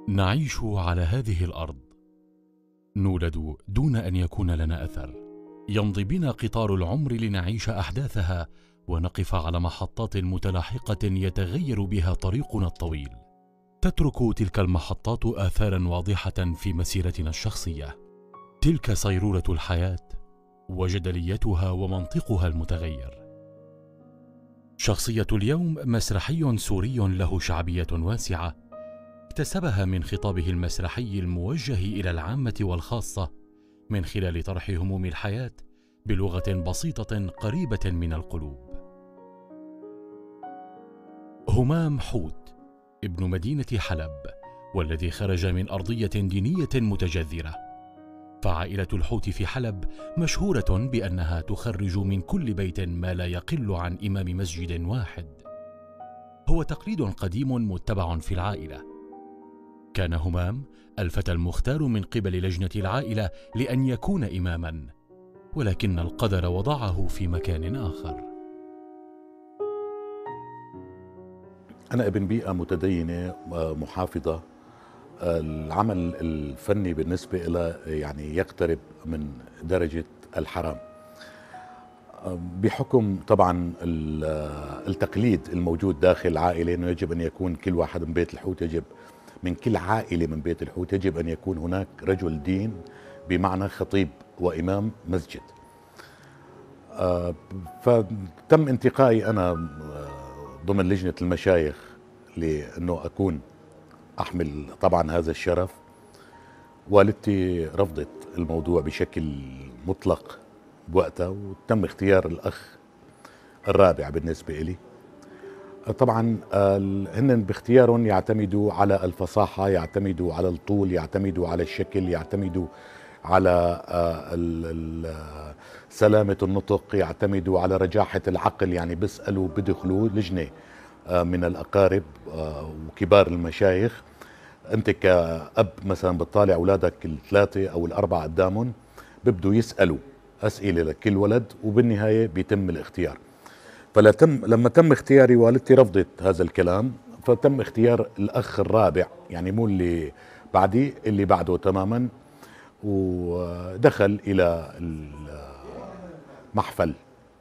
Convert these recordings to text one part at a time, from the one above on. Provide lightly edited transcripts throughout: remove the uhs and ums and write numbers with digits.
نعيش على هذه الأرض، نولد دون أن يكون لنا أثر، يمضي بنا قطار العمر لنعيش أحداثها ونقف على محطات متلاحقة يتغير بها طريقنا الطويل. تترك تلك المحطات آثاراً واضحة في مسيرتنا الشخصية. تلك صيرورة الحياة وجدليتها ومنطقها المتغير. شخصية اليوم مسرحي سوري له شعبية واسعة، اكتسبها من خطابه المسرحي الموجه إلى العامة والخاصة من خلال طرح هموم الحياة بلغة بسيطة قريبة من القلوب. همام حوت ابن مدينة حلب، والذي خرج من أرضية دينية متجذرة. فعائلة الحوت في حلب مشهورة بأنها تخرج من كل بيت ما لا يقل عن إمام مسجد واحد. هو تقليد قديم متبع في العائلة. كان همام الفتى المختار من قبل لجنة العائلة لأن يكون إماماً، ولكن القدر وضعه في مكان آخر. أنا ابن بيئة متدينة محافظة. العمل الفني بالنسبة إلى يعني يقترب من درجة الحرام، بحكم طبعا التقليد الموجود داخل العائلة، أنه يجب أن يكون كل واحد من بيت الحوت، يجب من كل عائلة من بيت الحوت يجب أن يكون هناك رجل دين، بمعنى خطيب وإمام مسجد. فتم انتقائي أنا ضمن لجنة المشايخ لأنه أكون أحمل طبعا هذا الشرف. والدتي رفضت الموضوع بشكل مطلق بوقتها، وتم اختيار الأخ الرابع بالنسبة إلي. طبعا هن باختيارهم يعتمدوا على الفصاحة، يعتمدوا على الطول، يعتمدوا على الشكل، يعتمدوا على سلامة النطق، يعتمدوا على رجاحة العقل. يعني بيسألوا بدخلوا لجنة من الأقارب وكبار المشايخ. أنت كأب مثلا بتطالع أولادك الثلاثة أو الأربعة قدامهم، بيبدوا يسألوا أسئلة لكل ولد، وبالنهاية بيتم الاختيار. لما تم اختياري، والدتي رفضت هذا الكلام، فتم اختيار الأخ الرابع، يعني مو اللي بعدي، اللي بعده تماما. ودخل إلى المحفل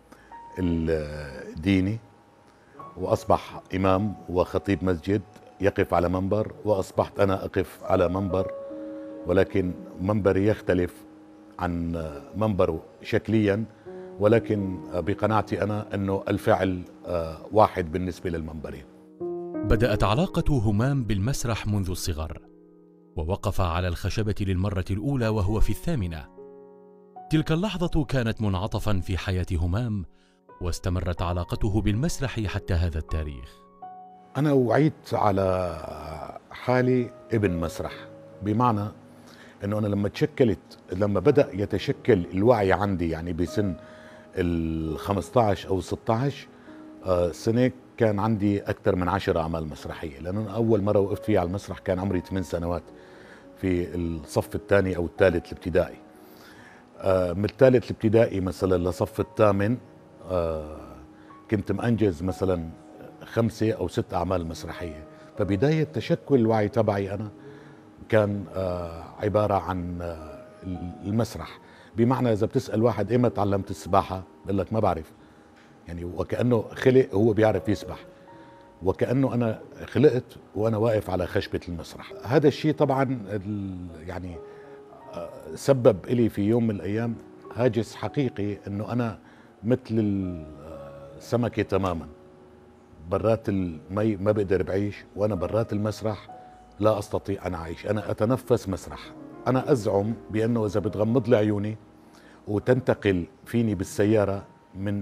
الديني، وأصبح إمام وخطيب مسجد يقف على منبر، وأصبحت أنا أقف على منبر، ولكن منبري يختلف عن منبره شكليا، ولكن بقناعتي أنا أنه الفعل واحد بالنسبة للمنبرين. بدأت علاقة همام بالمسرح منذ الصغر، ووقف على الخشبة للمرة الأولى وهو في 8. تلك اللحظة كانت منعطفا في حياة همام، واستمرت علاقته بالمسرح حتى هذا التاريخ. أنا وعيت على حالي ابن مسرح، بمعنى أنه أنا لما بدأ يتشكل الوعي عندي، يعني بسن 15 أو 16 سنة، كان عندي أكثر من 10 أعمال مسرحية. لأنه أول مرة وقفت فيها على المسرح كان عمري 8 سنوات في الصف الثاني أو الثالث الابتدائي. من الثالث الابتدائي مثلا لصف الثامن كنت مأنجز مثلا 5 أو 6 أعمال مسرحية. فبداية تشكل الوعي تبعي أنا كان عبارة عن المسرح. بمعنى إذا بتسأل واحد إيمتى تعلمت السباحة، بقول لك ما بعرف، يعني وكأنه خلق هو بيعرف يسبح، وكأنه أنا خلقت وأنا واقف على خشبة المسرح. هذا الشيء طبعا يعني سبب إلي في يوم من الأيام هاجس حقيقي، أنه أنا مثل السمكة تماما، برات المي ما بقدر بعيش، وأنا برات المسرح لا أستطيع أن أعيش. أنا أتنفس مسرح. أنا أزعم بأنه إذا بتغمض لي عيوني وتنتقل فيني بالسيارة من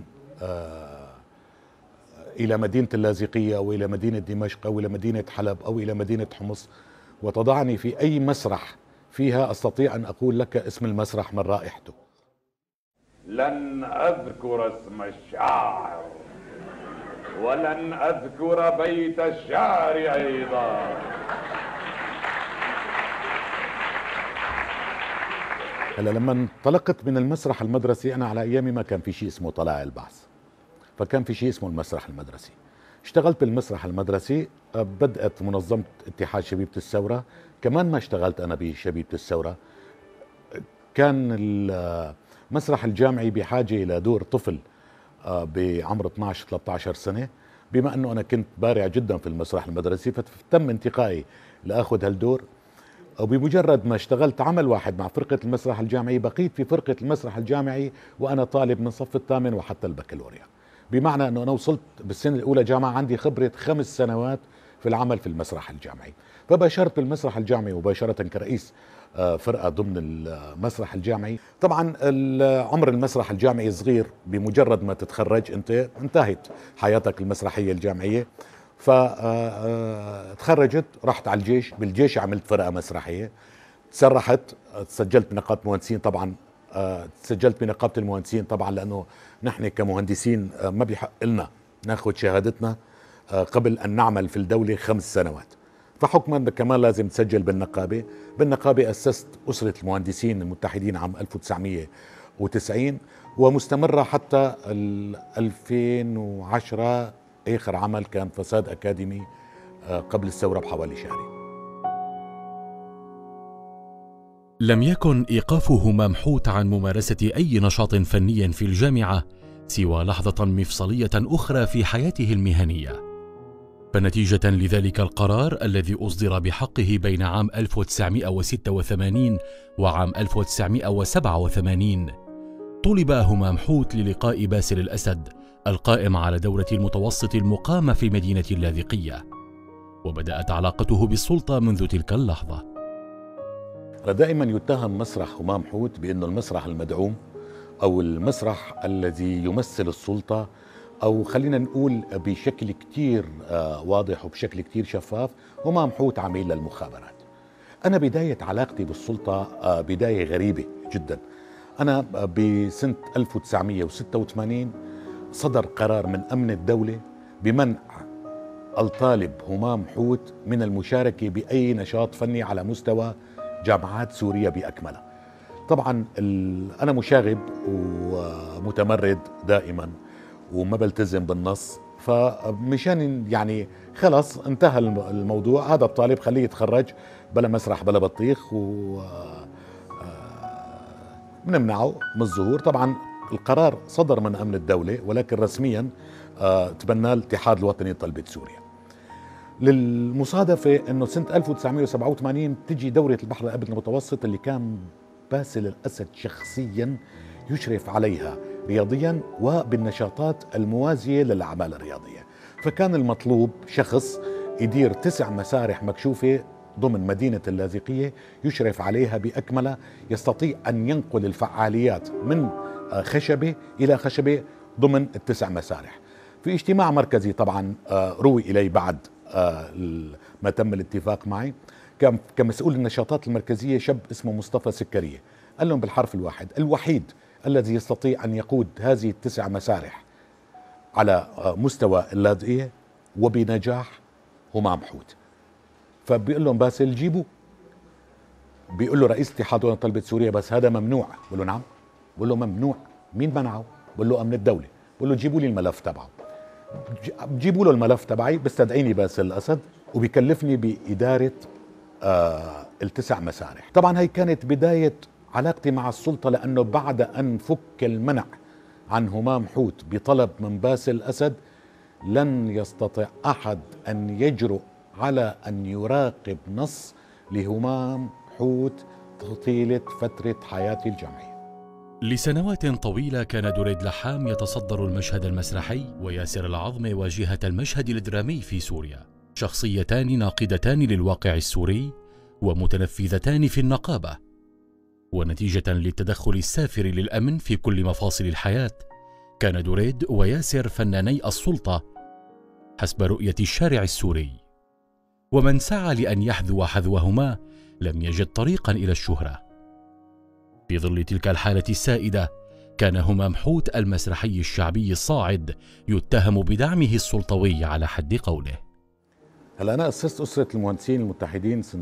إلى مدينة اللاذقية أو إلى مدينة دمشق أو إلى مدينة حلب أو إلى مدينة حمص، وتضعني في أي مسرح فيها، أستطيع أن أقول لك اسم المسرح من رائحته. لن أذكر اسم الشاعر، ولن أذكر بيت الشعر أيضا. هلا لما انطلقت من المسرح المدرسي، أنا على أيامي ما كان في شيء اسمه طلائع البعث، فكان في شيء اسمه المسرح المدرسي. اشتغلت بالمسرح المدرسي، بدأت منظمة اتحاد شبيبة الثورة. كمان ما اشتغلت أنا بشبيبة الثورة، كان المسرح الجامعي بحاجة إلى دور طفل بعمر 12-13 سنة، بما أنه أنا كنت بارع جدا في المسرح المدرسي، فتم انتقائي لأخذ هالدور. وبمجرد ما اشتغلت عمل واحد مع فرقة المسرح الجامعي، بقيت في فرقة المسرح الجامعي وأنا طالب من صف الثامن وحتى البكالوريا، بمعنى أنه أنا وصلت بالسنة الأولى جامعة عندي خبرة 5 سنوات في العمل في المسرح الجامعي. فباشرت بالمسرح الجامعي مباشرة كرئيس فرقة ضمن المسرح الجامعي. طبعا عمر المسرح الجامعي صغير، بمجرد ما تتخرج انت انتهت حياتك المسرحية الجامعية. فتخرجت، رحت على الجيش، بالجيش عملت فرقة مسرحية، تسرحت، تسجلت بنقابة مهندسين. طبعا تسجلت بنقابة المهندسين طبعا لأنه نحن كمهندسين ما بيحق لنا ناخذ شهادتنا قبل أن نعمل في الدولة 5 سنوات، فحكما كمان لازم تسجل بالنقابة. بالنقابة أسست أسرة المهندسين المتحدين عام 1990 ومستمرة حتى 2010. آخر عمل كان فساد أكاديمي قبل الثورة بحوالي شهرين. لم يكن إيقاف همام حوت عن ممارسة أي نشاط فني في الجامعة سوى لحظة مفصلية أخرى في حياته المهنية. فنتيجة لذلك القرار الذي أصدر بحقه بين عام 1986 وعام 1987، طلب همام حوت للقاء باسل الأسد القائم على دورة المتوسط المقامة في مدينة اللاذقية، وبدأت علاقته بالسلطة منذ تلك اللحظة. دائما يتهم مسرح همام حوت بأنه المسرح المدعوم أو المسرح الذي يمثل السلطة، أو خلينا نقول بشكل كتير واضح وبشكل كتير شفاف، همام حوت عميل للمخابرات. أنا بداية علاقتي بالسلطة بداية غريبة جدا. أنا بسنة 1986 صدر قرار من أمن الدولة بمنع الطالب همام حوت من المشاركة بأي نشاط فني على مستوى جامعات سوريا بأكملها. طبعا أنا مشاغب ومتمرد دائما وما بلتزم بالنص، فمشان يعني خلص انتهى الموضوع، هذا الطالب خليه يتخرج بلا مسرح بلا بطيخ، و بنمنعه من الظهور. طبعا القرار صدر من أمن الدولة، ولكن رسميا تبناه الاتحاد الوطني لطلبة سوريا. للمصادفة أنه سنة 1987 تجي دورة البحر الأبيض المتوسط اللي كان باسل الأسد شخصيا يشرف عليها رياضيا وبالنشاطات الموازية للأعمال الرياضية. فكان المطلوب شخص يدير 9 مسارح مكشوفة ضمن مدينة اللاذقية، يشرف عليها بأكملها، يستطيع أن ينقل الفعاليات من خشبة إلى خشبة ضمن ال9 مسارح. في اجتماع مركزي طبعا روي إلي بعد ما تم الاتفاق معي، كان كمسؤول النشاطات المركزية شاب اسمه مصطفى سكرية، قال لهم بالحرف الواحد الوحيد الذي يستطيع أن يقود هذه ال9 مسارح على مستوى اللاذقية وبنجاح همام حوت. فبيقول لهم باسل جيبوا، بيقول له رئيس اتحاد طلبة سوريا بس هذا ممنوع. بقول له نعم، بقول له ممنوع. مين منعه؟ بقول له أمن الدولة. بقول له جيبوا لي الملف تبعه. بجيبوا له الملف تبعي، بستدعيني باسل الأسد وبيكلفني بإدارة ال9 مسارح. طبعا هي كانت بداية علاقتي مع السلطة، لأنه بعد أن فك المنع عن همام حوت بطلب من باسل الأسد لن يستطيع أحد أن يجرؤ على أن يراقب نص لهمام حوت طيلة فترة حياتي الجامعية. لسنوات طويلة كان دريد لحام يتصدر المشهد المسرحي، وياسر العظمي واجهة المشهد الدرامي في سوريا، شخصيتان ناقدتان للواقع السوري ومتنفذتان في النقابة. ونتيجة للتدخل السافر للأمن في كل مفاصل الحياة، كان دريد وياسر فناني السلطة حسب رؤية الشارع السوري، ومن سعى لأن يحذو حذوهما لم يجد طريقا إلى الشهرة. في ظل تلك الحالة السائدة، كان همام حوت المسرحي الشعبي الصاعد يتهم بدعمه السلطوي على حد قوله. هلا أنا أسست أسرة المهندسين المتحدين سنة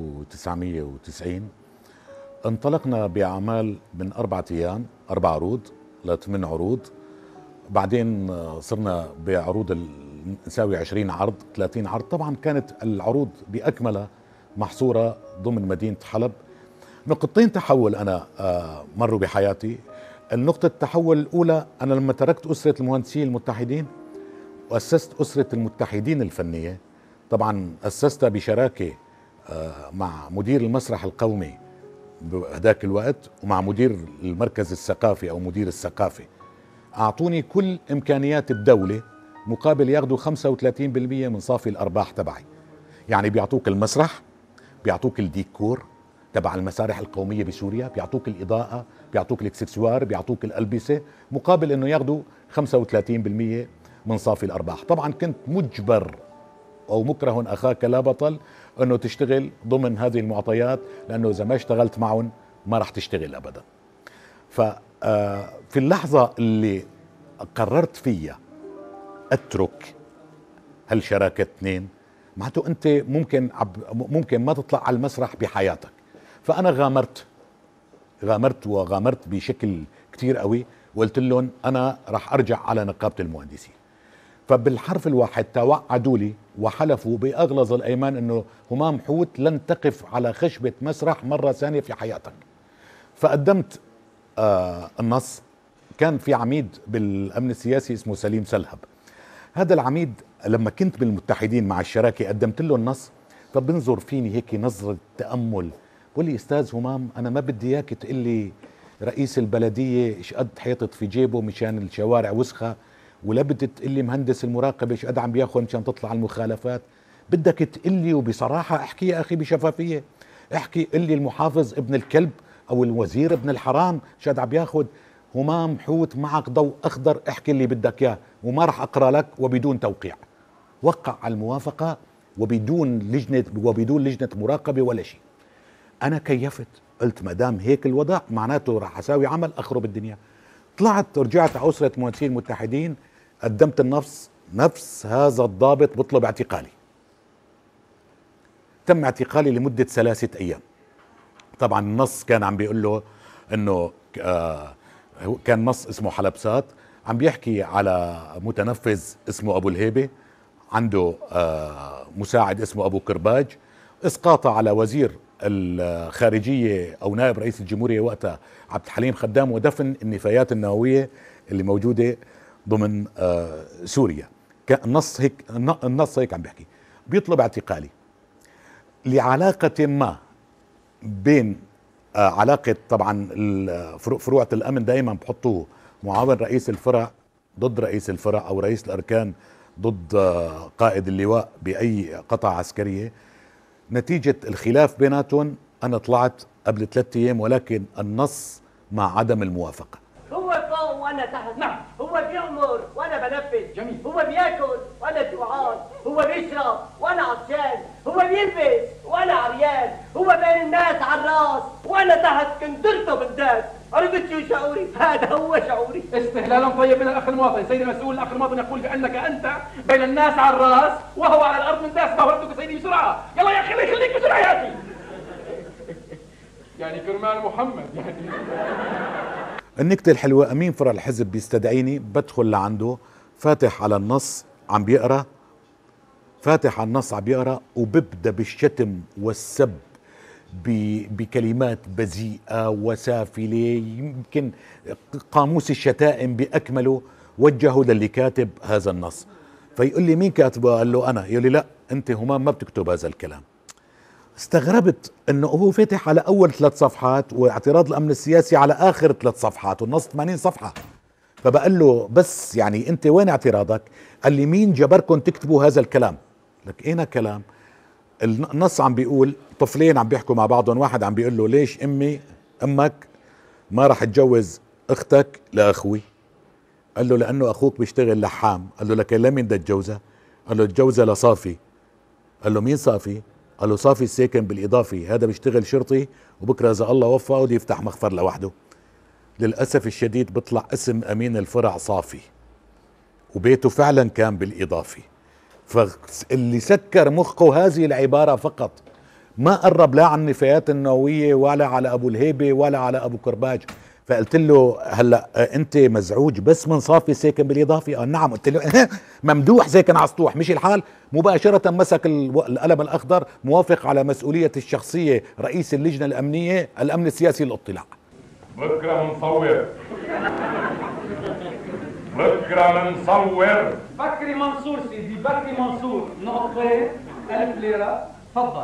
1990. انطلقنا بأعمال من 4 أيام، 4 عروض ل8 عروض. بعدين صرنا بعروض نساوي 20 عرض 30 عرض. طبعا كانت العروض بأكملها محصورة ضمن مدينة حلب. نقطتين تحول أنا مروا بحياتي. النقطة التحول الأولى، أنا لما تركت أسرة المهندسين المتحدين وأسست أسرة المتحدين الفنية، طبعا أسستها بشراكة مع مدير المسرح القومي بهداك الوقت ومع مدير المركز الثقافي أو مدير الثقافة. أعطوني كل إمكانيات الدولة مقابل ياخدوا 35% من صافي الأرباح تبعي. يعني بيعطوك المسرح، بيعطوك الديكور تبع المسارح القومية بسوريا، بيعطوك الإضاءة، بيعطوك الاكسسوار، بيعطوك الألبسة، مقابل أنه ياخدوا 35% من صافي الأرباح. طبعا كنت مجبر أو مكره أخاك لا بطل أنه تشتغل ضمن هذه المعطيات، لأنه إذا ما اشتغلت معهم ما راح تشتغل أبدا. ففي اللحظة اللي قررت فيها أترك هالشراكة اثنين، معناته أنت ممكن ما تطلع على المسرح بحياتك. فأنا غامرت بشكل كتير قوي، وقلت لهم أنا راح أرجع على نقابة المهندسين. فبالحرف الواحد توعدوا لي وحلفوا بأغلظ الأيمان أنه همام حوت لن تقف على خشبة مسرح مرة ثانية في حياتك. فقدمت النص. كان في عميد بالأمن السياسي اسمه سليم سلهب. هذا العميد لما كنت بالمتحدين مع الشراكة قدمت له النص، فبنظر فيني هيك نظرة تأمل، بقول لي أستاذ همام أنا ما بدي إياك تقول لي رئيس البلدية إيش قد حيطت في جيبه مشان الشوارع وسخة، ولا بدي تقول لي مهندس المراقبة إيش قد عم بياخذ مشان تطلع المخالفات. بدك تقول لي وبصراحة احكي يا أخي بشفافية، احكي قل لي المحافظ ابن الكلب أو الوزير ابن الحرام إيش قد عم بياخذ. همام حوت معك ضوء أخضر، احكي اللي بدك إياه وما راح أقرأ لك وبدون توقيع. وقع على الموافقة وبدون لجنة مراقبة ولا شيء. أنا كيفت، قلت ما دام هيك الوضع معناته راح أساوي عمل أخرب الدنيا. طلعت رجعت على أسرة المهندسين المتحدين، قدمت النص، نفس هذا الضابط بطلب اعتقالي. تم اعتقالي لمدة 3 أيام. طبعا النص كان عم بيقول له انه كان نص اسمه حلبسات، عم بيحكي على متنفذ اسمه ابو الهيبة، عنده مساعد اسمه ابو كرباج، اسقاطه على وزير الخارجية او نائب رئيس الجمهورية وقتها عبد الحليم خدام، ودفن النفايات النووية اللي موجودة ضمن سوريا. النص هيك عم بيحكي. بيطلب اعتقالي لعلاقة ما بين علاقة، طبعا فروعة الأمن دائما بحطوه معاون رئيس الفرع ضد رئيس الفرع أو رئيس الأركان ضد قائد اللواء بأي قطعة عسكرية. نتيجة الخلاف بيناتهم أنا طلعت قبل 3 أيام، ولكن النص مع عدم الموافقة. هو فوق وانا تحت. نعم. هو بيأمر وانا بنفذ. جميل. هو بياكل وانا جوعان. هو بيشرب وانا عطشان. هو بيلبس وانا عريان. هو بين الناس على الراس وانا تحت كندرته بالذات. عرفت شو شعوري؟ هذا هو شعوري. استهلالا طيب من الاخ المواطن. سيدي المسؤول، الاخ المواطن يقول بانك انت بين الناس على الراس وهو على الارض من داس. ما ردك سيدي بسرعه. يلا يا اخي خليك بسرعه يا اخي. يعني كرمال محمد يعني. النكتة الحلوة، أمين فرع الحزب بيستدعيني، بدخل لعنده فاتح على النص عم بيقرأ، وببدأ بالشتم والسب بكلمات بذيئة وسافلة، يمكن قاموس الشتائم بأكمله وجهه للي كاتب هذا النص. فيقول لي مين كاتبه؟ قال له أنا. يقول لي لا أنت همام ما بتكتب هذا الكلام. استغربت انه هو فاتح على اول 3 صفحات واعتراض الامن السياسي على اخر 3 صفحات والنص 80 صفحة. فبقول له بس يعني انت وين اعتراضك؟ قال لي مين جبركم تكتبوا هذا الكلام؟ لك اين كلام؟ النص عم بيقول طفلين عم بيحكوا مع بعضهم، واحد عم بيقول له ليش امك ما راح تجوز اختك لاخوي؟ قال له لانه اخوك بيشتغل لحام. قال له لكن لمين بدك تجوزها؟ قال له تجوزها لصافي. قال له مين صافي؟ قال له صافي الساكن بالإضافي، هذا بيشتغل شرطي وبكرة إذا الله وفقه بده يفتح مخفر لوحده. للأسف الشديد بيطلع اسم أمين الفرع صافي وبيته فعلا كان بالإضافي. فاللي سكر مخه هذه العبارة فقط، ما قرب لا على النفايات النووية ولا على أبو الهيبة ولا على أبو كرباج. فقلت له هلا انت مزعوج بس من صافي ساكن بالاضافه؟ قال نعم. قلت له ممدوح ساكن على سطوح مش الحال؟ مباشره مسك القلم الاخضر، موافق على مسؤوليه الشخصيه رئيس اللجنه الامنيه الامن السياسي للاطلاع. بكره منصور، بكره منصور. بكري منصور سيدي، بكري منصور، نقطتين 1000 ليره، تفضل.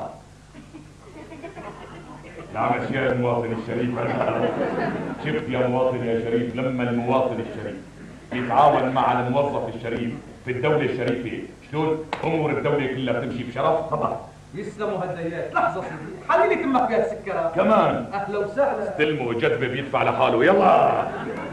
نعم يا المواطن الشريف. شفت يا مواطن يا شريف، لما المواطن الشريف يتعاون مع الموظف الشريف في الدولة الشريفة شلون امور الدولة كلها بتمشي بشرف. طبعا يسلموا هالديات. لحظة سيدي، حلي لي تمك فيها السكرة كمان. اهلا وسهلا. استلموا جذبة بيدفع لحاله. يلا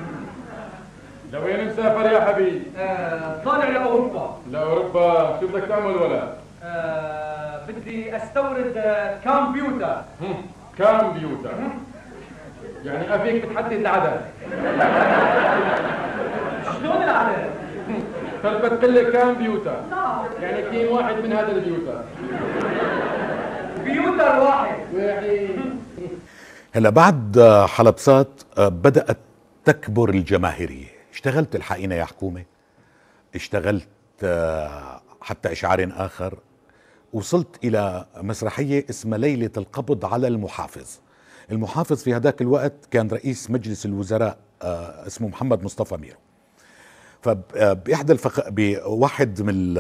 لوين مسافر يا حبيبي؟ طالع لاوروبا. لاوروبا شو بدك تعمل ولا؟ بدي استورد كمبيوتر. كمبيوتر يعني ابيك بتحدد العدد. شلون العدد؟ فبتقول لي كمبيوتر نعم. يعني كين واحد من هذا البيوتر. بيوتر واحد. هلا بعد حلبسات بدأت تكبر الجماهيرية. اشتغلت الحقيقة يا حكومة، اشتغلت حتى إشعار آخر، وصلت إلى مسرحية اسمها ليلة القبض على المحافظ. المحافظ في هذاك الوقت كان رئيس مجلس الوزراء اسمه محمد مصطفى ميرو. فبإحدى بواحد من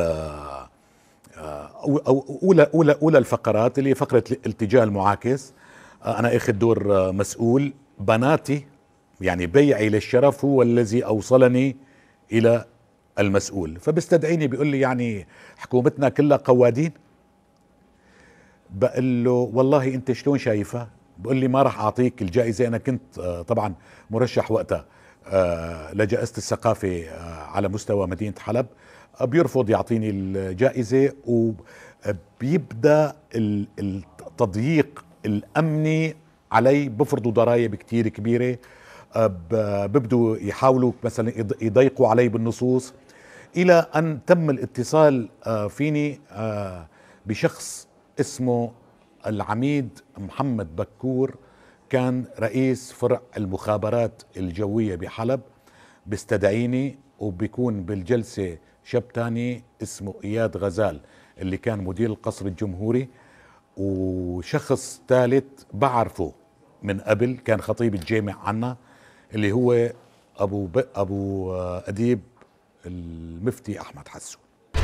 أولى الفقرات اللي هي فقرة الاتجاه المعاكس، أنا أخذ دور مسؤول. بناتي يعني بيعي للشرف هو الذي أوصلني إلى المسؤول. فبستدعيني بيقول لي يعني حكومتنا كلها قوادين. بقول له والله أنت شلون شايفها؟ بقول لي ما راح أعطيك الجائزة. أنا كنت طبعا مرشح وقتها لجائزة الثقافة على مستوى مدينة حلب. بيرفض يعطيني الجائزة، وبيبدأ التضييق الأمني علي. بفرضوا ضرائب كتير كبيرة، ببدوا يحاولوا مثلا يضيقوا علي بالنصوص، إلى أن تم الاتصال فيني بشخص اسمه العميد محمد بكور، كان رئيس فرع المخابرات الجوية بحلب. بيستدعيني وبيكون بالجلسة شاب تاني اسمه إياد غزال اللي كان مدير القصر الجمهوري، وشخص ثالث بعرفه من قبل كان خطيب الجامع عنا اللي هو أبو أديب المفتي أحمد حسون.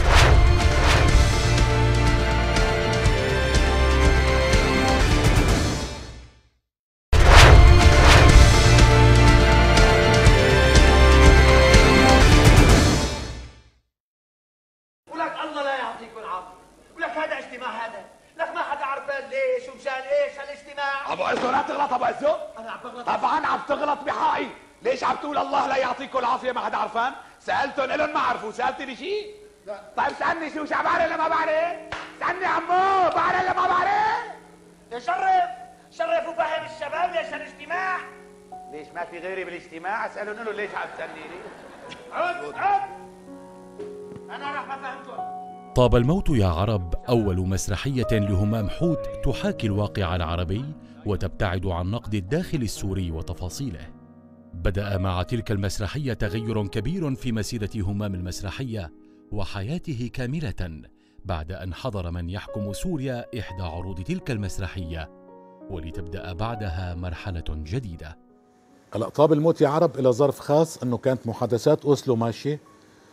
ولك الله لا يعطيكم العافية، ولك هذا اجتماع هذا، لك ما حدا عرفان ليش ومشان ايش هالاجتماع. ابو عزو لا تغلط ابو عزو. انا عم بغلط. طبعا عم تغلط بحقي. ليش عم تقول الله لا يعطيكم العافيه ما حدا عرفان؟ سالتهم الهم ما عرفوا. سالتني شيء؟ لا. طيب سالني شو بعرف ولا ما بعرف؟ سالني عمو بعرف ولا ما بعرف؟ شرف وفهم الشباب ليش هالاجتماع. ليش ما في غيري بالاجتماع؟ اسالهم له ليش عم تسالني؟ عد انا راح افهمكم. طاب الموت يا عرب أول مسرحية لهمام حوت تحاكي الواقع العربي وتبتعد عن نقد الداخل السوري وتفاصيله. بدأ مع تلك المسرحية تغير كبير في مسيرة همام المسرحية وحياته كاملة بعد أن حضر من يحكم سوريا إحدى عروض تلك المسرحية، ولتبدأ بعدها مرحلة جديدة. هلا طاب الموت يا عرب إلى ظرف خاص أنه كانت محادثات أوسلو ماشية،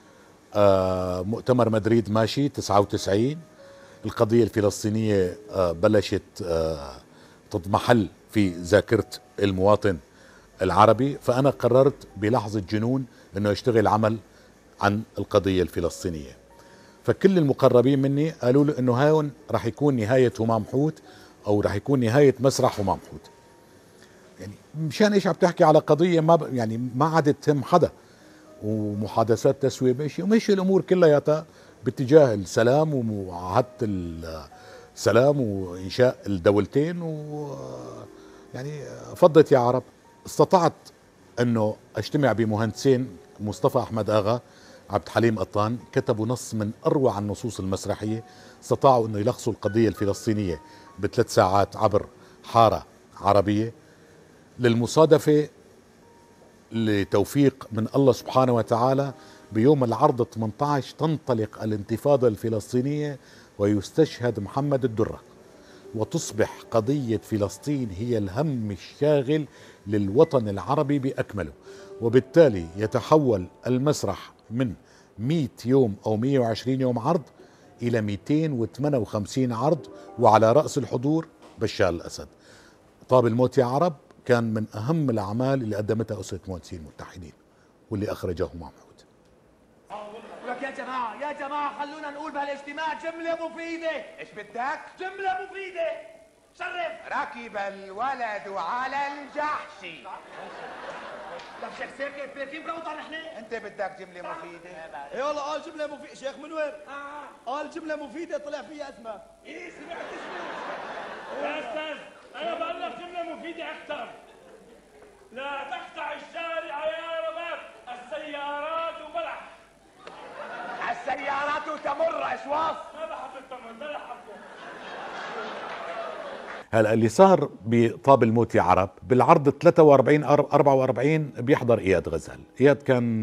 مؤتمر مدريد ماشي 99، القضية الفلسطينية بلشت تضمحل في ذاكرة المواطن العربي. فأنا قررت بلحظة جنون أنه اشتغل عمل عن القضية الفلسطينية. فكل المقربين مني قالوا له أنه هاون رح يكون نهاية همام حوت، أو رح يكون نهاية مسرح همام حوت. يعني مشان إيش عم تحكي على قضية ما عادت تهم حدا، ومحادثات تسوية ماشي، وماشي الأمور كلها باتجاه السلام ومعاهدة السلام وإنشاء الدولتين. يعني فضت يا عرب. استطعت أنه أجتمع بمهندسين، مصطفى أحمد آغا، عبد حليم قطان، كتبوا نص من أروع النصوص المسرحية. استطاعوا أنه يلخصوا القضية الفلسطينية ب3 ساعات عبر حارة عربية. للمصادفة لتوفيق من الله سبحانه وتعالى بيوم العرض 18 تنطلق الانتفاضة الفلسطينية ويستشهد محمد الدرة، وتصبح قضية فلسطين هي الهم الشاغل للوطن العربي بأكمله، وبالتالي يتحول المسرح من 100 يوم أو 120 يوم عرض إلى 258 عرض، وعلى رأس الحضور بشار الأسد. طاب الموت يا عرب كان من أهم الأعمال اللي قدمتها أسرة المهندسين المتحدين واللي أخرجه محمود. لك يا جماعة خلونا نقول بهالاجتماع جملة مفيدة. ايش بدك؟ جملة مفيدة. شرف. ركب الولد على الجحش. لك شيخ ساكت 30 بروضة نحن. انت بدك جملة مفيدة؟ اي والله قال جملة مفيدة. شيخ منوير قال جملة مفيدة طلع فيها اسمه. ايه سمعت اسمه؟ يا استاذ انا بقول لك جملة مفيدة اكثر. لا تقطع الشارع يا رباب السيارات بلح. السيارات تمر اشواص. ما بحب التمر بلح حبه. هلا اللي صار بطاب الموت يا عرب بالعرض 43 44 بيحضر اياد غزال. اياد كان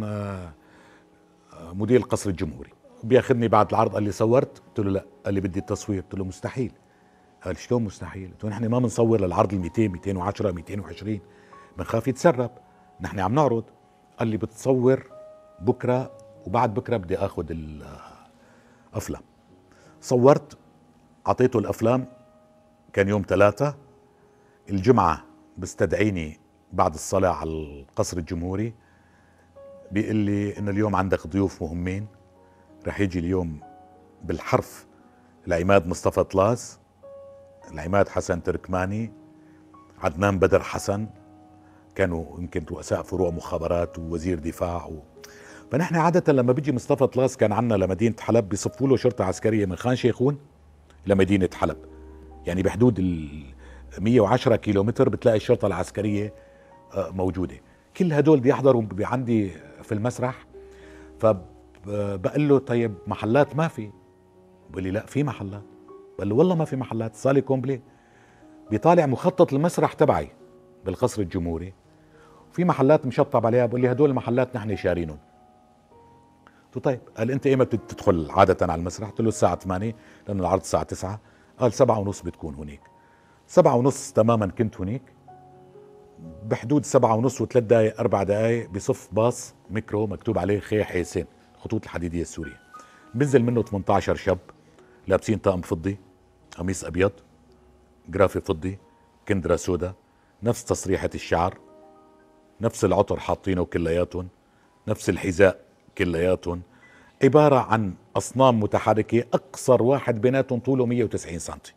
مدير القصر الجمهوري، بياخذني بعد العرض قال لي صورت؟ قلت له لا. قال لي بدي التصوير. قلت له مستحيل. قال شلون مستحيل؟ قلت له نحن ما بنصور للعرض ال 200 210 220 بنخاف يتسرب، نحن عم نعرض. قال لي بتصور بكره وبعد بكره بدي اخذ الافلام. صورت، اعطيته الافلام، كان يوم 3. الجمعة بستدعيني بعد الصلاة على القصر الجمهوري، بيقول لي انه اليوم عندك ضيوف مهمين، رح يجي اليوم بالحرف العماد مصطفى طلاس، العماد حسن تركماني، عدنان بدر حسن، كانوا يمكن رؤساء فروع مخابرات ووزير دفاع فنحن عادة لما بيجي مصطفى طلاس كان عنا لمدينة حلب بيصفوا له شرطة عسكرية من خان شيخون لمدينة حلب، يعني بحدود 110 كيلومتر بتلاقي الشرطة العسكرية موجودة. كل هدول بدي يحضروا عندي في المسرح. فبقول له طيب محلات ما في؟ بقول لي لا في محلات. بقول له والله ما في محلات، صالة كومبلي. بيطالع مخطط المسرح تبعي بالقصر الجمهوري وفي محلات مشطب عليها. بقول لي هدول المحلات نحن شارينهم. قلت له طيب. قال انت ايمتى بتدخل عادة على المسرح؟ قلت له الساعة 8 لأن العرض الساعة 9. قال 7:30 بتكون هناك. 7:30 تماما كنت هناك. بحدود 7:30 و3 دقائق 4 دقائق بصف باص ميكرو مكتوب عليه خي حسين الخطوط الحديدية السورية. بنزل منه 18 شاب لابسين طقم فضي، قميص ابيض، جرافي فضي، كندرة سودا، نفس تصريحة الشعر، نفس العطر حاطينه كلياتهم، نفس الحذاء كلياتهم، عبارة عن أصنام متحركة. أقصر واحد بيناتهم طوله 190 سنتي،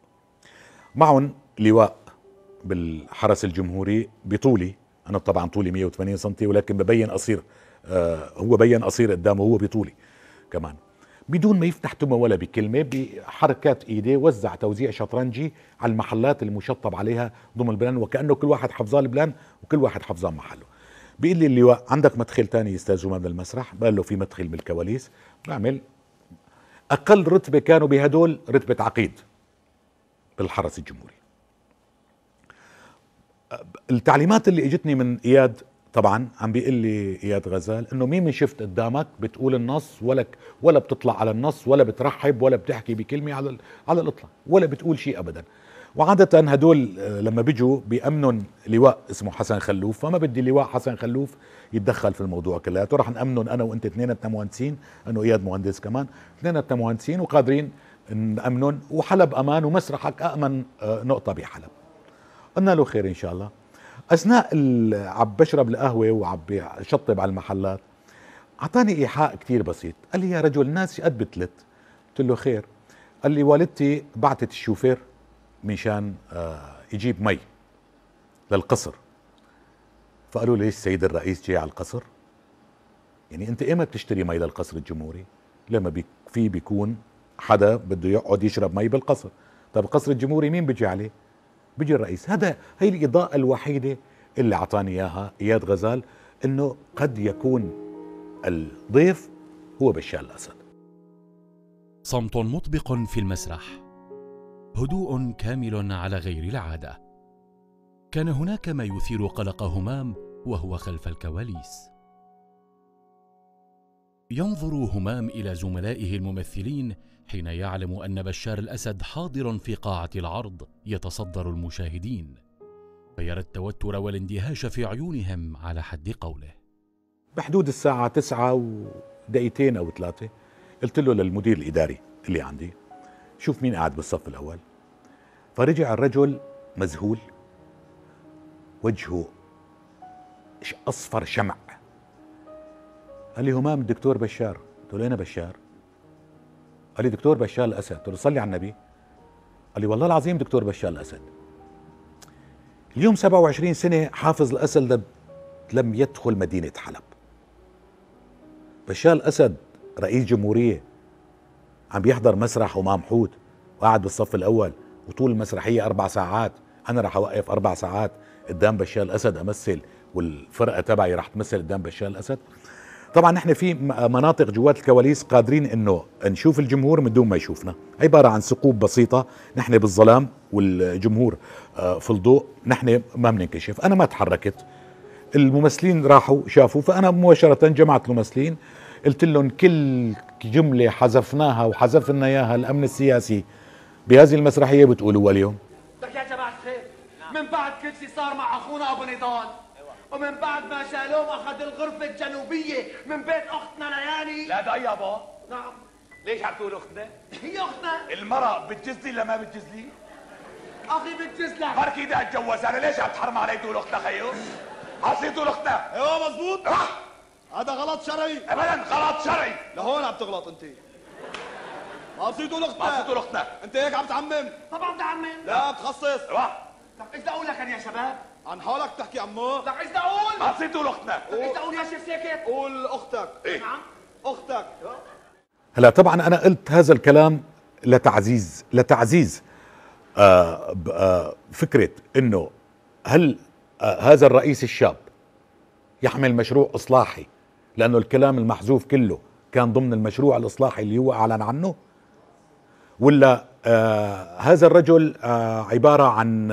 معهم لواء بالحرس الجمهوري بطولي. أنا طبعا طولي 180 سنتي ولكن ببين قصير، هو بين قصير قدامه، هو بطولي كمان. بدون ما يفتح تمه ولا بكلمة، بحركات إيديه وزع توزيع شطرنجي على المحلات المشطب عليها ضمن البلان، وكأنه كل واحد حفظان البلان وكل واحد حفظان محله. بيقول لي اللواء عندك مدخل تاني استاذ جمال من المسرح؟ بقول له في مدخل من الكواليس. بعمل اقل رتبه كانوا بهدول رتبه عقيد بالحرس الجمهوري. التعليمات اللي اجتني من اياد طبعا عم بيقول لي اياد غزال انه مين شفت قدامك بتقول النص ولا بتطلع على النص ولا بترحب ولا بتحكي بكلمه على الاطلاق ولا بتقول شيء ابدا. وعادة هدول لما بيجوا بيأمنون لواء اسمه حسن خلوف، فما بدي لواء حسن خلوف يتدخل في الموضوع كلياته. رح نأمنون انا وانت اثنيناتنا مهندسين، انه اياد مهندس كمان، اثنيناتنا مهندسين وقادرين نأمنون، وحلب امان ومسرحك أأمن نقطة بحلب. قلنا له خير ان شاء الله. اثناء عم بشرب القهوة وعم بشطب على المحلات اعطاني ايحاء كتير بسيط. قال لي يا رجل الناس قد بتلت. قلت له خير. قال لي والدتي بعتت الشوفير مشان يجيب مي للقصر. فقالوا ليش السيد الرئيس جاي على القصر؟ يعني انت ايمتى بتشتري مي للقصر الجمهوري؟ لما بيكون حدا بده يقعد يشرب مي بالقصر. طيب القصر الجمهوري مين بيجي عليه؟ بيجي الرئيس. هي الإضاءة الوحيدة اللي اعطاني اياها اياد غزال، انه قد يكون الضيف هو بشار الأسد. صمت مطبق في المسرح، هدوء كامل على غير العادة. كان هناك ما يثير قلق همام وهو خلف الكواليس. ينظر همام إلى زملائه الممثلين حين يعلم أن بشار الأسد حاضر في قاعة العرض يتصدر المشاهدين، فيرى التوتر والاندهاش في عيونهم على حد قوله. بحدود الساعة 9:02 أو 3 قلت له للمدير الإداري اللي عندي شوف مين قاعد بالصف الأول. فرجع الرجل مذهول، وجهه أصفر شمع. قال لي همام الدكتور بشار. قلت له أين بشار؟ قال لي دكتور بشار الأسد. قلت له صلي على النبي. قال لي والله العظيم دكتور بشار الأسد. اليوم 27 سنة حافظ الأسد لم يدخل مدينة حلب. بشار الأسد رئيس جمهورية عم بيحضر مسرح همام حوت وقاعد بالصف الأول، وطول المسرحية 4 ساعات. أنا رح أوقف 4 ساعات قدام بشار الأسد أمثل، والفرقة تبعي رح تمثل قدام بشار الأسد. طبعا نحن في مناطق جوات الكواليس قادرين انه نشوف الجمهور من دون ما يشوفنا، عبارة عن ثقوب بسيطة، نحن بالظلام والجمهور في الضوء، نحن ما بننكشف. انا ما تحركت، الممثلين راحوا شافوا، فانا مباشرة جمعت الممثلين قلت لهم كل جملة حذفناها وحذفنا اياها الامن السياسي بهذه المسرحية بتقولوها اليوم. لك يا جماعة الخير، من بعد كل شيء صار مع اخونا ابو نضال، ومن بعد ما شالوه اخذ الغرفة الجنوبية من بيت اختنا ليالي. لا ده يابا. نعم. ليش عم تقول اختنا؟ هي اختنا. المرأة بتجزلي ولا ما بتجزلي؟ اخي بتجزلك. بركي ده اتجوز انا، ليش عم تحرم علي تقول اختنا خيو؟ حصي تقول اختنا. ايوه مزبوط. هذا غلط شرعي. ابدا غلط شرعي. لهون عم تغلط انت. ما بصير تقول اختنا. ما بصير تقول اختنا. انت هيك عم تعمم. طبعا بعمم. لا بتخصص. لك ايش بدي اقول لك يا شباب؟ عن حالك تحكي عمو. لك ايش بدي اقول؟ ما بصير تقول اختنا. لك ايش بدي اقول يا شيخ ساكت؟ قول اختك. إيه؟ نعم اختك. هلا طبعا انا قلت هذا الكلام لتعزيز فكرة انه هل هذا الرئيس الشاب يحمل مشروع اصلاحي، لانه الكلام المحذوف كله كان ضمن المشروع الاصلاحي اللي هو اعلن عنه، ولا هذا الرجل عبارة عن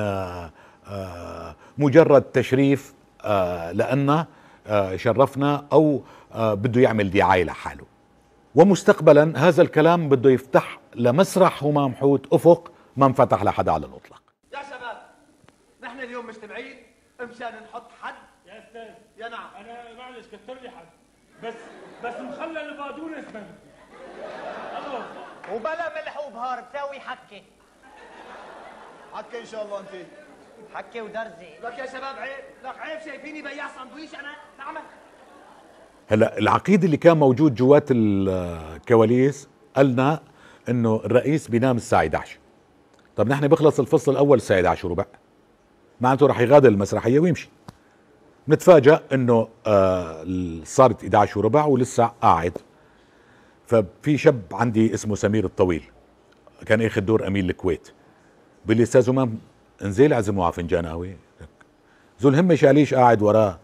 مجرد تشريف لأنه شرفنا، أو بده يعمل دعاية لحاله. ومستقبلا هذا الكلام بده يفتح لمسرح همام حوت أفق ما انفتح لحدا على الإطلاق. يا شباب نحن اليوم مجتمعين مشان نحط حد. يا استاذ. يا نعم. انا معلش كتر لي حد، بس مخلل بقدونس بدي. الله. وبلا ملح وبهار بساوي حكه. حكي ان شاء الله انت. حكه ودرزي. لك يا شباب عيب، لك عيب شايفيني بياع سندويش انا؟ نعم. هلا العقيد اللي كان موجود جوات الكواليس قالنا انه الرئيس بينام الساعة 11. طب نحن بخلص الفصل الاول الساعة 11 وربع، معناته رح يغادر المسرحية ويمشي. نتفاجأ انه صارت 11 وربع ولسه قاعد. ففي شاب عندي اسمه سمير الطويل كان اخذ دور امين الكويت، بيقول لي استاذ همام انزل اعزمه على فنجان قهوه. ذو الهمه شاليش قاعد وراه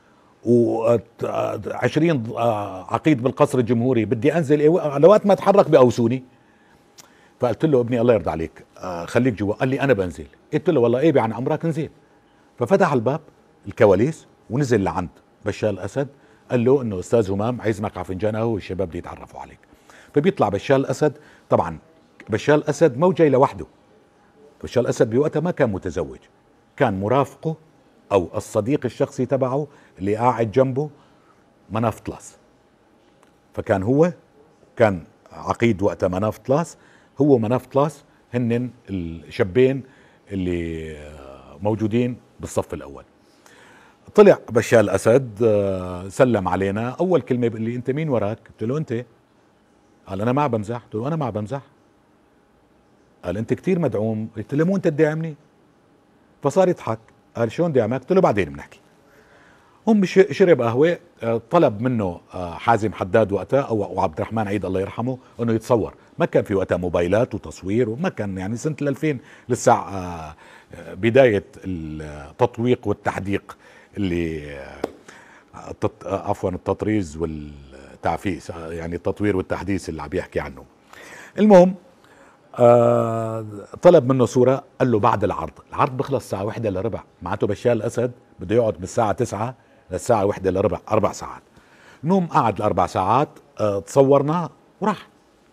و20 عقيد بالقصر الجمهوري، بدي انزل لوقت ما اتحرك بأوسوني. فقلت له ابني الله يرضى عليك خليك جوا. قال لي انا بنزل. قلت له والله ايه بعن عمرك انزل. ففتح الباب الكواليس ونزل لعند بشار الاسد، قال له انه استاذ همام عايزك على فنجان قهوه والشباب بده يتعرفوا عليك. فبيطلع بشار الاسد. طبعا بشار الاسد مو جاي لوحده، بشار الاسد بوقتها ما كان متزوج، كان مرافقه او الصديق الشخصي تبعه اللي قاعد جنبه مناف طلاس. فكان هو كان عقيد وقتها مناف طلاس، هو مناف طلاس هن الشابين اللي موجودين بالصف الاول. طلع بشار الاسد سلم علينا، اول كلمه بيقول لي انت مين وراك؟ قلت له انت. قال انا ما بمزح. قلت له انا ما بمزح. قال انت كثير مدعوم. قلت له مو انت تدعمني؟ فصار يضحك. قال شلون دعمك؟ قلت له بعدين بنحكي. شرب قهوه. طلب منه حازم حداد وقتها او عبد الرحمن عيد الله يرحمه انه يتصور. ما كان في وقتها موبايلات وتصوير، وما كان يعني سنه 2000 لسه بدايه التطويق والتحديق اللي عفوا التطريز والتعفيس، يعني التطوير والتحديث اللي عم يحكي عنه. المهم طلب منه صورة. قال له بعد العرض بخلص الساعة 1 إلا ربع، معناته بشار الأسد بده يقعد من الساعة 9 للساعة 1 إلا ربع، 4 ساعات. المهم قعد ال4 ساعات، تصورنا وراح.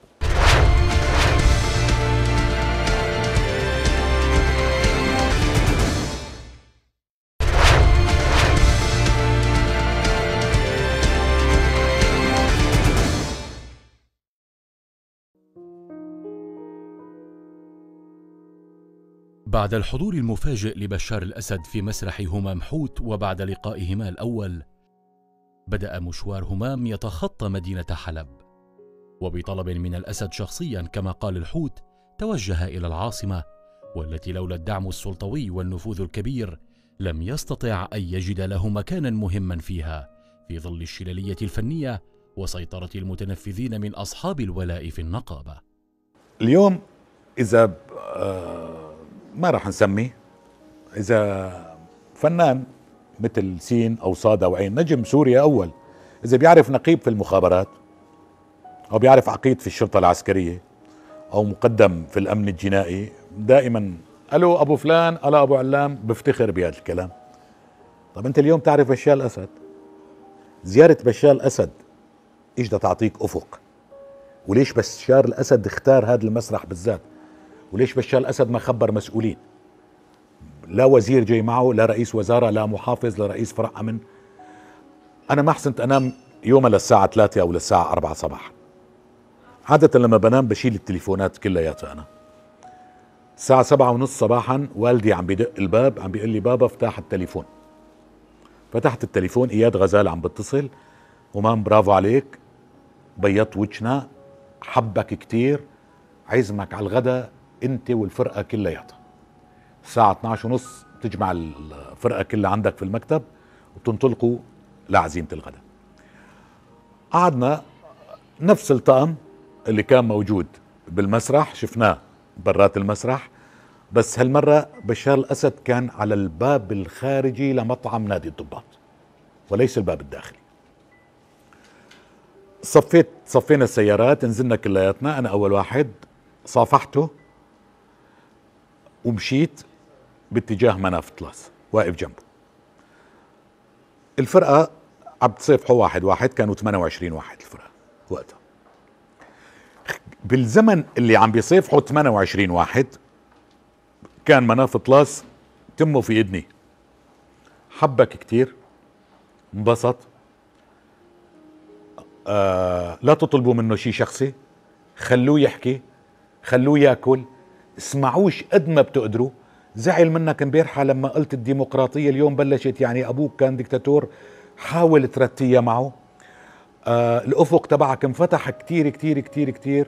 بعد الحضور المفاجئ لبشار الأسد في مسرح همام حوت وبعد لقائهما الأول، بدأ مشوار همام يتخطى مدينة حلب، وبطلب من الأسد شخصيا كما قال الحوت توجه إلى العاصمة، والتي لولا الدعم السلطوي والنفوذ الكبير لم يستطع أن يجد له مكانا مهما فيها، في ظل الشلالية الفنية وسيطرة المتنفذين من أصحاب الولاء في النقابة. اليوم إذا ما راح نسميه، إذا فنان مثل سين أو صاد أو عين، نجم سوريا أول، إذا بيعرف نقيب في المخابرات أو بيعرف عقيد في الشرطة العسكرية أو مقدم في الأمن الجنائي، دائما ألو أبو فلان، ألا أبو علام، بفتخر بهذا الكلام. طب أنت اليوم تعرف بشار الأسد، زيارة بشار الأسد إيش بدها تعطيك أفق، وليش بشار الأسد اختار هذا المسرح بالذات، وليش بشار الأسد ما خبر مسؤولين، لا وزير جاي معه، لا رئيس وزارة، لا محافظ، لا رئيس فرع أمن. أنا ما حسنت أنام يوم للساعة 3 أو للساعة 4 صباحا. عادة لما بنام بشيل التليفونات كلياتها. أنا الساعة 7:30 صباحا والدي عم بدق الباب، عم بيقول لي بابا افتح التليفون. فتحت التليفون، إياد غزال عم بتصل، همام برافو عليك، بيضت وجهنا، حبك كتير، عزمك على الغداء انت والفرقة كلياتها. الساعة 12:30 تجمع الفرقة كلها عندك في المكتب وتنطلقوا لعزيمة الغداء. قعدنا نفس الطقم اللي كان موجود بالمسرح، شفناه برات المسرح، بس هالمرة بشار الأسد كان على الباب الخارجي لمطعم نادي الضباط وليس الباب الداخلي. صفينا السيارات، نزلنا كلياتنا، أنا أول واحد، صافحته ومشيت باتجاه مناف طلاس، واقف جنبه. الفرقة عم تصيفحوا واحد واحد، كانوا 28 واحد الفرقة وقتها. بالزمن اللي عم بيصيفحوا 28 واحد كان مناف طلاس تمه في اذني، حبك كتير، انبسط، لا تطلبوا منه شيء شخصي، خلوه يحكي، خلوه ياكل، اسمعوش قد ما بتقدروا. زعل منك امبارحة لما قلت الديمقراطية اليوم بلشت، يعني ابوك كان ديكتاتور، حاول ترتيها معه. الافق تبعك انفتح كتير كتير كتير كتير.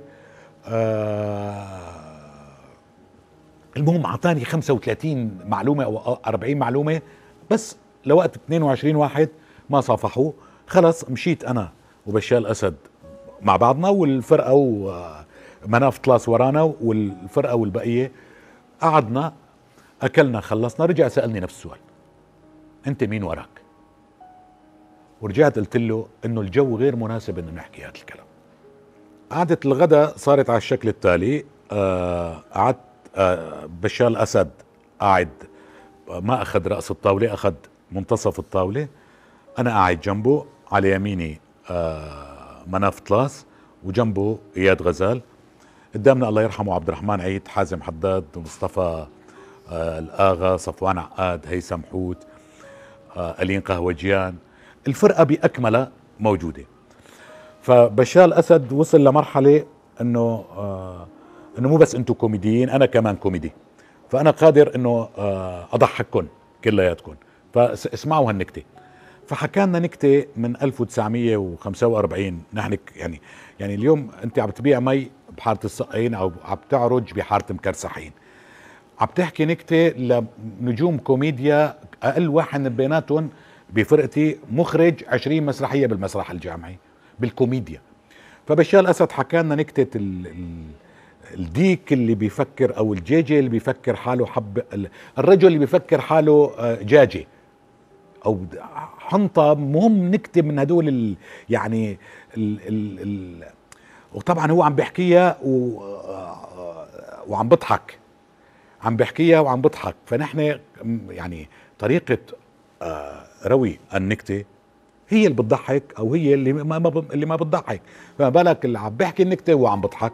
المهم اعطاني 35 معلومة او 40 معلومة، بس لوقت 22 واحد ما صافحوه. خلص مشيت انا وبشار الأسد مع بعضنا، والفرقة ومناف طلاس ورانا، والفرقة والبقية قعدنا أكلنا خلصنا. رجع سألني نفس السؤال، أنت مين وراك؟ ورجعت قلت له إنه الجو غير مناسب إنه نحكي هذا الكلام. قعدة الغداء صارت على الشكل التالي، قعدت بشار الأسد قاعد ما أخذ رأس الطاولة، أخذ منتصف الطاولة، أنا قاعد جنبه، على يميني مناف طلاس وجنبه إياد غزال، قدامنا الله يرحمه عبد الرحمن عيد، حازم حداد، ومصطفى الآغا، صفوان عقاد، هيثم حوت، ألين قهوجيان، الفرقة بأكملها موجودة. فبشار الأسد وصل لمرحلة انه مو بس انتم كوميديين، انا كمان كوميدي، فانا قادر انه اضحككم كلياتكم، فاسمعوا هالنكته. فحكى لنا نكته من 1945. نحن يعني اليوم انت عم تبيع مي بحاره السقين او عم تعرج بحاره مكرسحين، عم تحكي نكته لنجوم كوميديا، اقل واحد من بيناتهم بفرقتي مخرج 20 مسرحيه بالمسرح الجامعي بالكوميديا. فبشار الأسد حكى لنا نكته الديك اللي بيفكر، او الجيجي اللي بيفكر حاله الرجل اللي بيفكر حاله جاجي او حنطه، مهم نكته من هدول يعني وطبعا هو عم بيحكيها وعم بضحك، عم بيحكيها وعم بضحك. فنحن يعني طريقه روي النكته هي اللي بتضحك او هي اللي ما بتضحك، فما بالك اللي عم بيحكي النكته هو عم بضحك.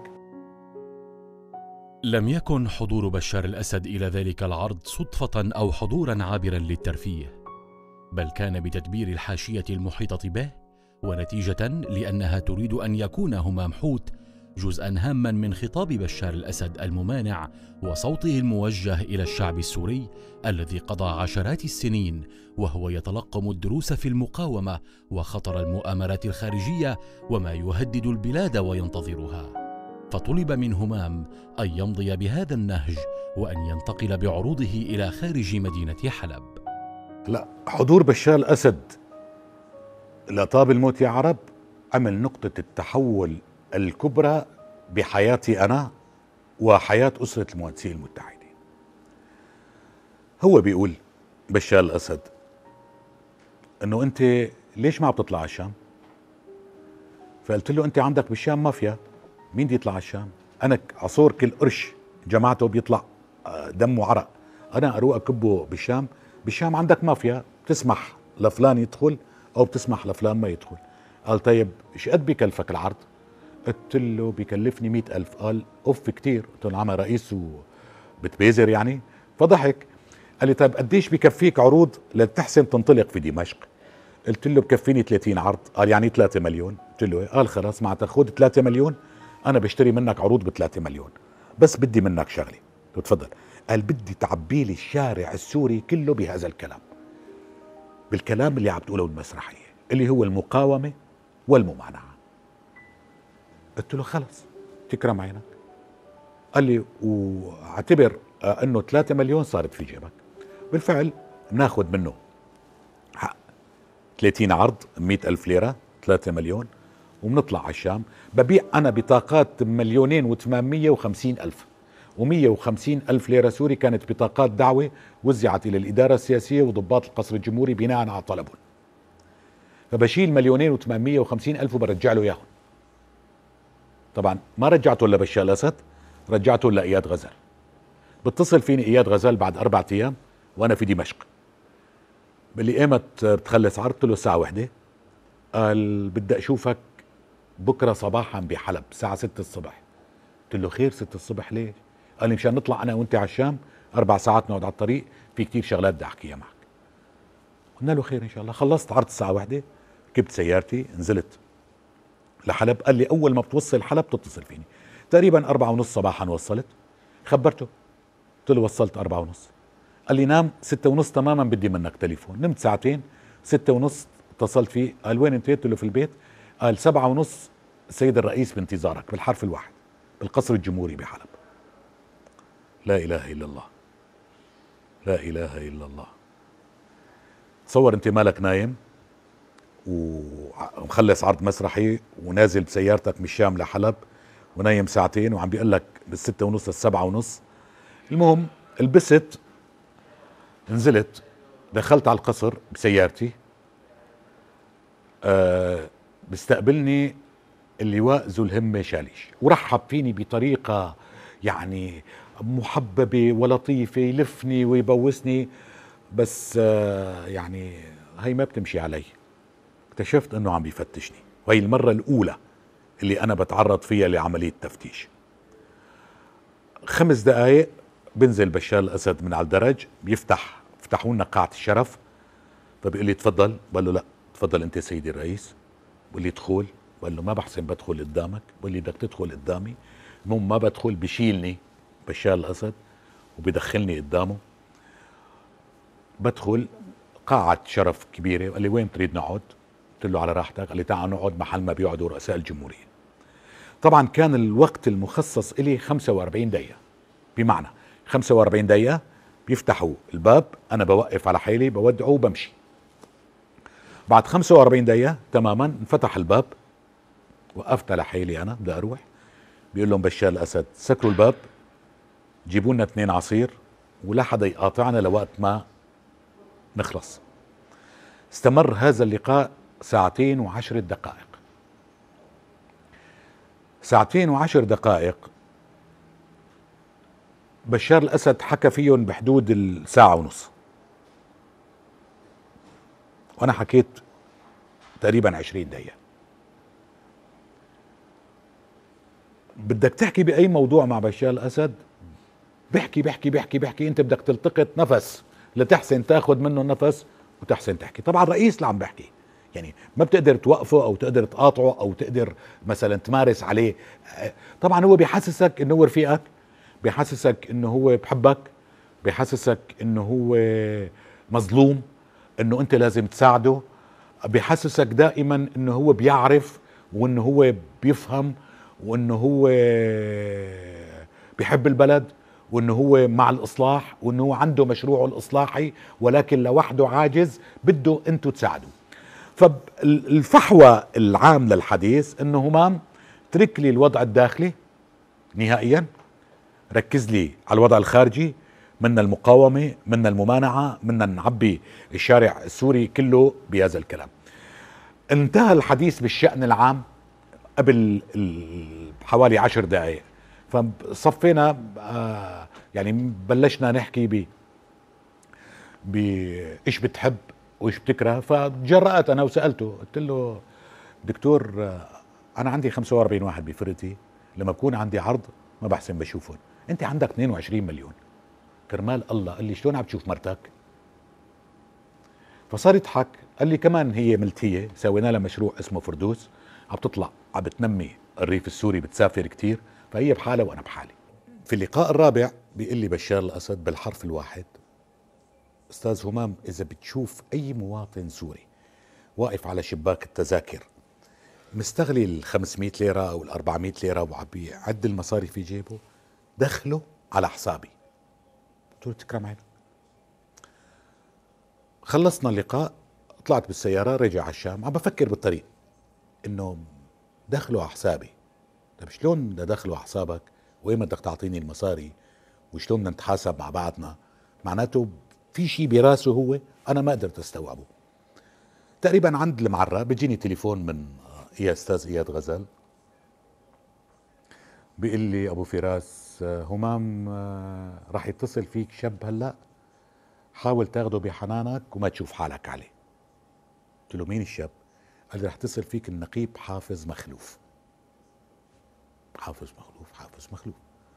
لم يكن حضور بشار الأسد إلى ذلك العرض صدفة أو حضورا عابرا للترفيه، بل كان بتدبير الحاشية المحيطة به، ونتيجة لأنها تريد أن يكون همام حوت جزءا هاما من خطاب بشار الأسد الممانع وصوته الموجه إلى الشعب السوري الذي قضى عشرات السنين وهو يتلقم الدروس في المقاومة وخطر المؤامرات الخارجية وما يهدد البلاد وينتظرها. فطلب من همام أن يمضي بهذا النهج وأن ينتقل بعروضه إلى خارج مدينة حلب. لا، حضور بشار الأسد لطاب الموت يا عرب عمل نقطة التحول الكبرى بحياتي أنا وحياة أسرة المهندسين المتحدين. هو بيقول بشار الأسد إنه أنت ليش ما عم تطلع على الشام؟ فقلت له أنت عندك بالشام مافيا، مين بده يطلع على الشام؟ أنا عصور كل قرش جماعته بيطلع دم وعرق، أنا أروح أكبه بالشام. بالشام عندك مافيا بتسمح لفلان يدخل أو بتسمح لفلان ما يدخل. قال طيب إيش قد بكلفك العرض؟ قلت له بكلفني 100,000. قال أوف كتير. قلت له عم رئيس وبتبيزر يعني؟ فضحك. قال لي طيب قديش بكفيك عروض لتحسن تنطلق في دمشق؟ قلت له بكفيني 30 عرض. قال يعني 3 مليون. قلت له قال خلاص معناتها خذ 3 مليون، أنا بشتري منك عروض ب3 مليون، بس بدي منك شغلة. قلت له تفضل. قال بدي تعبي لي الشارع السوري كله بهذا الكلام، بالكلام اللي عم تقوله بالمسرحية اللي هو المقاومة والممانعة. قلت له خلص تكرم عينك. قال لي واعتبر انه 3 مليون صارت في جيبك. بالفعل بناخذ منه حق 30 عرض 100,000 ليرة 3 مليون وبنطلع على الشام. ببيع انا بطاقات 2,850,000 و150,000 ليرة سوري كانت بطاقات دعوة وزعت إلى الإدارة السياسية وضباط القصر الجمهوري بناء على طلبهم. فبشيل 2,850,000 وبرجع له إياهم. طبعا ما رجعته لبشار الأسد، رجعته لإياد غزال. بتصل فيني إياد غزال بعد 4 أيام وأنا في دمشق، بقول لي إيمت بتخلص عرض؟ قلت له الساعة 1. قال بدي أشوفك بكرة صباحا بحلب الساعة 6 الصبح. قلت له خير 6 الصبح ليه؟ قال لي مشان نطلع أنا وأنت على الشام 4 ساعات نقعد على الطريق، في كتير شغلات بدي أحكيها معك. قلنا له خير إن شاء الله. خلصت عرض الساعة 1، ركبت سيارتي نزلت لحلب. قال لي أول ما بتوصل حلب تتصل فيني. تقريبا 4:30 صباحا وصلت. خبرته قلت له وصلت 4:30. قال لي نام 6:30 تماما بدي منك تليفون. نمت ساعتين. 6:30 اتصلت فيه. قال وين انت؟ قلت له في البيت. قال 7:30 السيد الرئيس بانتظارك بالحرف الواحد بالقصر الجمهوري بحلب. لا إله إلا الله، لا إله إلا الله. تصور انت مالك نايم ومخلص عرض مسرحي ونازل بسيارتك من الشام لحلب ونايم ساعتين وعم بيقول لك بال6:30 ل7:30. المهم لبست، نزلت، دخلت على القصر بسيارتي. بيستقبلني اللواء ذو الهمة شاليش ورحب فيني بطريقة يعني محببة ولطيفة، يلفني ويبوسني، بس يعني هي ما بتمشي علي. اكتشفت انه عم بيفتشني، وهي المرة الاولى اللي انا بتعرض فيها لعملية تفتيش. 5 دقائق بنزل بشار الأسد من على الدرج، فتحوا لنا قاعة الشرف. فبيقول لي تفضل. بقول له لا تفضل انت سيدي الرئيس. بقول لي ادخل. بقول له ما بحسن بدخل قدامك. بقول لي بدك تدخل قدامي. المهم ما بدخل، بشيلني بشار الأسد وبدخلني قدامه. بدخل قاعة شرف كبيرة. قال لي وين تريد نقعد؟ قلت له على راحتك. قال لي تعال نقعد محل ما بيقعدوا رؤساء الجمهورية. طبعا كان الوقت المخصص إلي 45 دقيقة، بمعنى 45 دقيقة بيفتحوا الباب، أنا بوقف على حيلي بودعه وبمشي. بعد 45 دقيقة تماما انفتح الباب، وقفت على حيلي أنا بدي أروح. بيقول لهم بشار الأسد سكروا الباب، جيبوا لنا 2 عصير ولا حدا يقاطعنا لوقت ما نخلص. استمر هذا اللقاء 2 و10 دقائق. 2 و10 دقائق بشار الأسد حكى فيهم بحدود 1.5 ساعة. وانا حكيت تقريبا 20 دقيقة. بدك تحكي بأي موضوع مع بشار الأسد، بيحكي بيحكي بيحكي بيحكي، انت بدك تلتقط نفس لتحسن تاخذ منه النفس وتحسن تحكي. طبعا الرئيس اللي عم بيحكي، يعني ما بتقدر توقفه او تقدر تقاطعه او تقدر مثلا تمارس عليه. طبعا هو بيحسسك انه هو رفيقك، بيحسسك انه هو بحبك، بيحسسك انه هو مظلوم، انه انت لازم تساعده، بيحسسك دائما انه هو بيعرف وانه هو بيفهم وانه هو بيحب البلد وانه هو مع الاصلاح وانه هو عنده مشروعه الاصلاحي، ولكن لوحده عاجز، بده انتم تساعدوا. فالفحوى العام للحديث انه همام ترك لي الوضع الداخلي نهائيا، ركز لي على الوضع الخارجي، منا المقاومة، منا الممانعة، منا نعبي الشارع السوري كله بهذا الكلام. انتهى الحديث بالشأن العام قبل حوالي 10 دقائق، فصفينا يعني بلشنا نحكي ايش بتحب وايش بتكره. فجرأت انا وسألته، قلت له دكتور انا عندي 45 واحد بفرقتي، لما بكون عندي عرض ما بحسن بشوفهم، انت عندك 22 مليون كرمال الله. قال لي شلون عم تشوف مرتك؟ فصار يضحك، قال لي كمان هي ملتية سوينا لها مشروع اسمه فردوس، عم تطلع عم بتنمي الريف السوري، بتسافر كتير، فهي بحالها وانا بحالي. في اللقاء الرابع بيقول لي بشار الاسد بالحرف الواحد: استاذ همام، اذا بتشوف اي مواطن سوري واقف على شباك التذاكر مستغلي ال 500 ليرة او ال 400 ليرة وعم بيعد المصاري في جيبه، دخله على حسابي. قلت له تكرم عينك. خلصنا اللقاء، طلعت بالسيارة رجع على الشام، عم بفكر بالطريق انه دخله على حسابي. طيب شلون بدي ادخله على حسابك وين بدك تعطيني المصاري وشلون بدنا نتحاسب مع بعضنا؟ معناته في شيء براسه هو انا ما قدرت استوعبه. تقريبا عند المعرة بيجيني تليفون من استاذ اياد غزال، بيقول لي ابو فراس همام راح يتصل فيك شاب هلا، حاول تاخده بحنانك وما تشوف حالك عليه. قلت له مين الشاب؟ قال لي رح يتصل فيك النقيب حافظ مخلوف. حافظ مخلوف، حافظ مخلوف.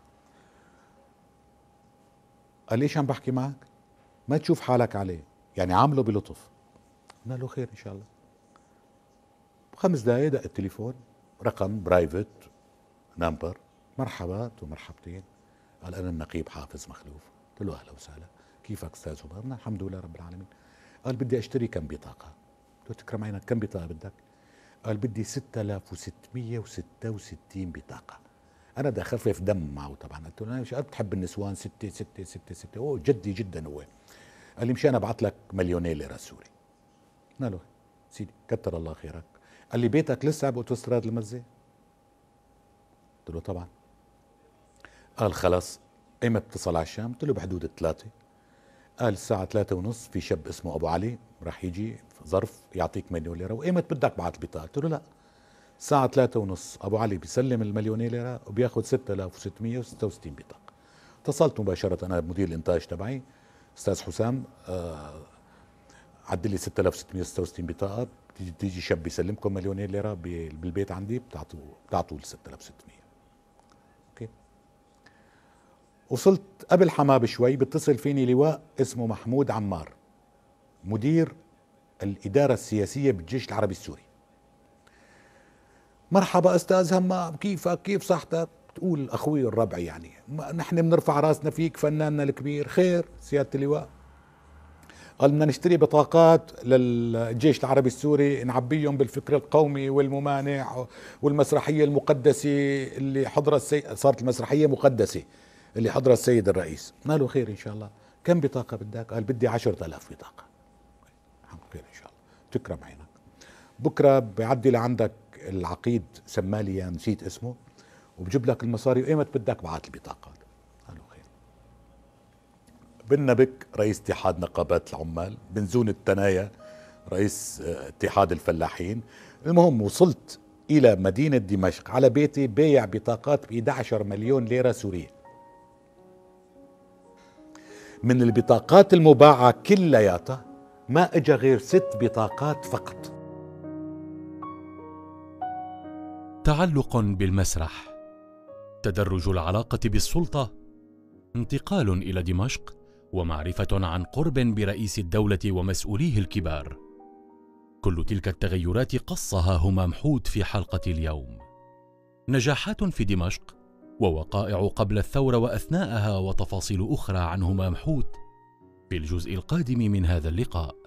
قال لي ايش عم بحكي معك؟ ما تشوف حالك عليه، يعني عامله بلطف. قلنا له خير ان شاء الله. 5 دقائق دق التليفون، رقم برايفت نمبر، مرحبا ومرحبتين. قال انا النقيب حافظ مخلوف. قلت له اهلا وسهلا، كيفك استاذ همام؟ الحمد لله رب العالمين. قال بدي اشتري كم بطاقه. قلت له تكرم عينك كم بطاقه بدك؟ قال بدي 6666 بطاقه. انا بدي اخفف دم معه طبعا. قلت له انا مش قد بحب النسوان، 6 6 6 6. اوه جدي جدا هو. قال لي مشان ابعث لك 2,000,000 ليره سوري. قلنا له سيدي كتر الله خيرك. قال لي بيتك لسه باوتوستراد المزه؟ قلت له طبعا. قال خلص ايمتى بتصل على الشام؟ قلت له بحدود 3. قال الساعة 3:30 في شاب اسمه أبو علي راح يجي ظرف يعطيك 1,000,000 ليرة، وإيمت بدك بعت البطاقة؟ قلت له لا، الساعة 3:30 أبو علي بيسلم 1,000,000 ليرة وبياخذ 6666 بطاقة. اتصلت مباشرة أنا بمدير الإنتاج تبعي أستاذ حسام، عدل لي 6666 بطاقة، تيجي شاب يسلمكم 1,000,000 ليرة بالبيت عندي، بتعطوا ال 6600. اوكي. وصلت قبل حما بشوي بيتصل فيني لواء اسمه محمود عمار، مدير الإدارة السياسية بالجيش العربي السوري. مرحبا أستاذ همام، كيفك؟ كيف صحتك؟ تقول أخوي الربعي يعني، نحن بنرفع راسنا فيك فناننا الكبير. خير سيادة اللواء؟ قال بدنا نشتري بطاقات للجيش العربي السوري نعبيهم بالفكر القومي والممانع والمسرحية المقدسة اللي حضرها صارت المسرحية مقدسة اللي حضرها السيد الرئيس. قلنا له خير إن شاء الله. كم بطاقة بدك؟ قال بدي 10,000 بطاقة. خير إن شاء الله، تكرم عينك. بكرة بيعدي لعندك العقيد سمالي نسيت اسمه، وبجيب لك المصاري وإيمت بدك بعت البطاقات. قال له خير. بالنبك رئيس اتحاد نقابات العمال، بنزون التنايا رئيس اتحاد الفلاحين. المهم وصلت إلى مدينة دمشق على بيتي بيع بطاقات ب 11,000,000 ليرة سورية. من البطاقات المباعة كلياتها ما اجى غير 6 بطاقات فقط. تعلق بالمسرح، تدرج العلاقة بالسلطة، انتقال إلى دمشق، ومعرفة عن قرب برئيس الدولة ومسؤوليه الكبار. كل تلك التغيرات قصها همام حوت في حلقة اليوم. نجاحات في دمشق، ووقائع قبل الثورة وأثناءها، وتفاصيل أخرى عن همام حوت في الجزء القادم من هذا اللقاء.